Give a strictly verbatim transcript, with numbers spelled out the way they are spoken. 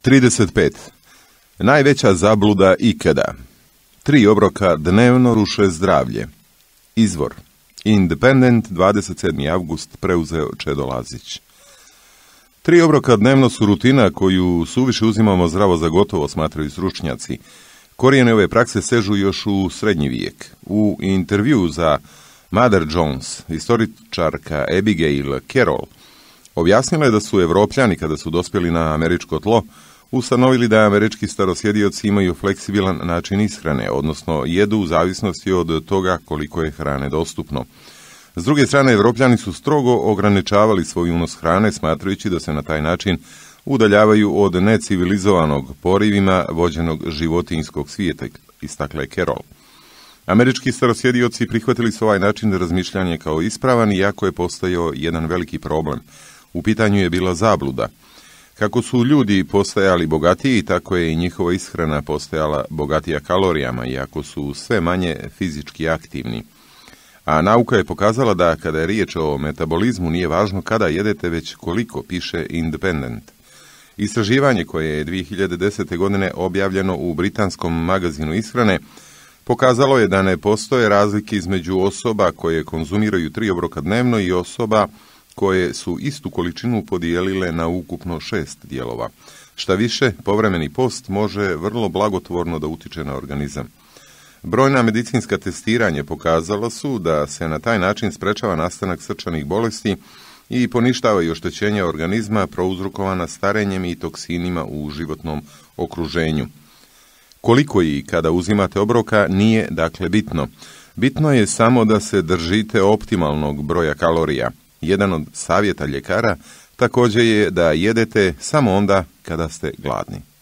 trideset pet. Najveća zabluda ikada. Tri obroka dnevno ruše zdravlje. Izvor. Independent, dvadeset sedmi avgust, preuzeo Čedo Lazić. Tri obroka dnevno su rutina koju suviše uzimamo zdravo za gotovo, smatraju stručnjaci. Korijene ove prakse sežu još u srednji vijek. U intervju za Mother Jones, historičarka Abigail Carroll objasnila je da su Evropljani, kada su dospjeli na američko tlo, ustanovili da američki starosjedioci imaju fleksibilan način ishrane, odnosno jedu u zavisnosti od toga koliko je hrane dostupno. S druge strane, Evropljani su strogo ograničavali svoj unos hrane, smatrajući da se na taj način udaljavaju od necivilizovanog porivima vođenog životinjskog svijeta, istakla je Carroll. Američki starosjedioci prihvatili su ovaj način razmišljanja kao ispravan, iako je postojao jedan veliki problem. U pitanju je bila zabluda. Kako su ljudi postajali bogatiji, tako je i njihova ishrana postajala bogatija kalorijama, iako su sve manje fizički aktivni. A nauka je pokazala da kada je riječ o metabolizmu nije važno kada jedete, već koliko, piše Independent. Istraživanje koje je dvije hiljade desete. godine objavljeno u britanskom magazinu ishrane pokazalo je da ne postoje razlike između osoba koje konzumiraju tri obroka dnevno i osoba koje su istu količinu podijelile na ukupno šest dijelova. Šta više, povremeni post može vrlo blagotvorno da utiče na organizam. Brojna medicinska testiranja pokazala su da se na taj način sprečava nastanak srčanih bolesti i poništava i oštećenja organizma prouzrokovana starenjem i toksinima u životnom okruženju. Koliko i kada uzimate obroka nije dakle bitno. Bitno je samo da se držite optimalnog broja kalorija. Jedan od savjeta ljekara također je da jedete samo onda kada ste gladni.